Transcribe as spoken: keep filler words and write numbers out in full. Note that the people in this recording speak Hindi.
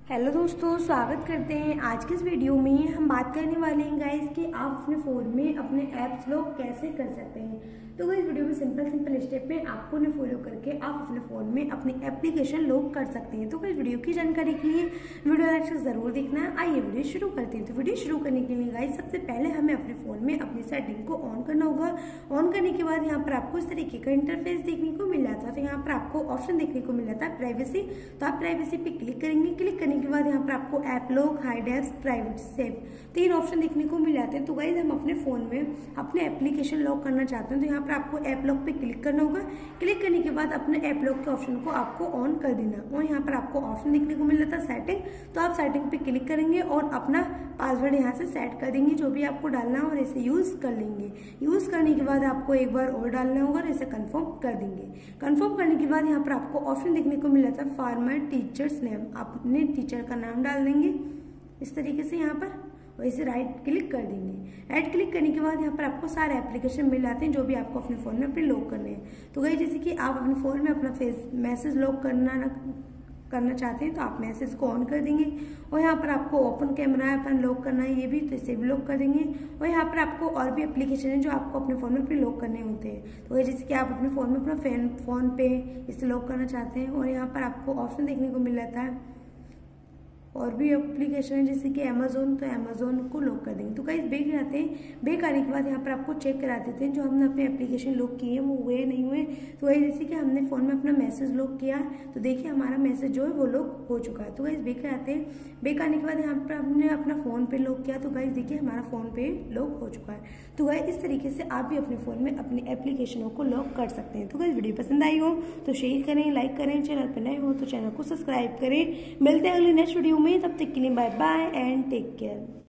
हेलो दोस्तों, स्वागत करते हैं। आज के इस वीडियो में हम बात करने वाले हैं गाइस कि आप अपने फ़ोन में अपने ऐप्स लॉक कैसे कर सकते हैं। तो इस वीडियो में सिंपल सिंपल स्टेप में आपको उन्हें फॉलो करके आप अपने फ़ोन में अपनी एप्लीकेशन लॉक कर सकते हैं। तो इस वीडियो की जानकारी के लिए वीडियो लाइक से ज़रूर देखना है। आइए वीडियो शुरू करते हैं। तो वीडियो शुरू करने के लिए गाइस सबसे पहले हमें अपने फ़ोन में अपनी सेटिंग को ऑन करना होगा। ऑन करने के बाद यहाँ पर आपको इस तरीके का इंटरफेस देखने को मिल जाता है। तो यहाँ पर आपको ऑप्शन देखने को मिल जाता है प्राइवेसी। तो आप प्राइवेसी पे क्लिक करेंगे। क्लिक करने के बाद यहाँ पर आपको app lock, hide apps, private save तीन ऑप्शन देखने को मिल जाते हैं। तो गाइस हम अपने फोन में अपने एप्लीकेशन लॉक करना चाहते हैं तो यहाँ पर आपको ऐप लॉक पे क्लिक करना होगा। क्लिक करने के बाद अपने ऐप लॉक के ऑप्शन को आपको ऑन कर देना और यहाँ पर आपको ऑप्शन देखने को मिल जाता है सेटिंग। तो आप सेटिंग पे क्लिक करेंगे और अपना पासवर्ड यहाँ से सेट कर देंगे जो भी आपको डालना है और इसे यूज कर लेंगे। यूज करने के बाद आपको एक बार और डालना होगा और इसे कंफर्म कर देंगे। कंफर्म करने के बाद यहाँ पर आपको ऑप्शन देखने को मिल जाता है फॉर्मेट टीचर्स नेम। आप अपने टीचर का नाम डाल देंगे इस तरीके से यहाँ पर और इसे राइट क्लिक कर देंगे। राइट क्लिक करने के बाद यहाँ पर आपको सारे एप्लीकेशन मिल जाते हैं जो भी आपको अपने फ़ोन में अपने लॉक करने हैं। तो गाइस जैसे कि आप अपने फ़ोन में अपना फेस मैसेज लॉक करना करना चाहते हैं तो आप मैसेज को ऑन कर देंगे और यहाँ पर आपको ओपन कैमरा है अपन लॉक करना है ये भी, तो इसे भी लॉक कर देंगे। और यहाँ पर आपको और भी एप्लीकेशन है जो आपको अपने फ़ोन में अपने लॉक करने होते हैं। तो जैसे कि आप अपने फ़ोन में अपना फैन फ़ोन पे इसे लॉक करना चाहते हैं और यहाँ पर आपको ऑप्शन देखने को मिल जाता है और भी एप्लीकेशन है जैसे कि अमेजोन, तो अमेजोन को लॉक कर देंगे। तो गाइस बेक आते हैं। बेक आने के बाद यहाँ पर आपको चेक करा देते हैं जो हमने अपने एप्लीकेशन लॉक किए हैं वो हुए नहीं हुए। तो गाइस जैसे कि हमने फ़ोन में अपना मैसेज लॉक किया तो देखिए हमारा मैसेज जो है वो लॉक हो चुका है। तो गाइस बेक आते हैं। बेक आने के बाद यहाँ पर हमने अपना फ़ोन पे लॉक किया तो गाइस देखिए हमारा फ़ोन पे लॉक हो चुका है। तो गाइस इस तरीके से आप भी अपने फ़ोन में अपनी एप्लीकेशनों को लॉक कर सकते हैं। तो गाइस वीडियो पसंद आई हो तो शेयर करें, लाइक करें, चैनल पर नए हो तो चैनल को सब्सक्राइब करें। मिलते हैं अगले नेक्स्ट वीडियो में, तब तक के लिए bye bye and take care.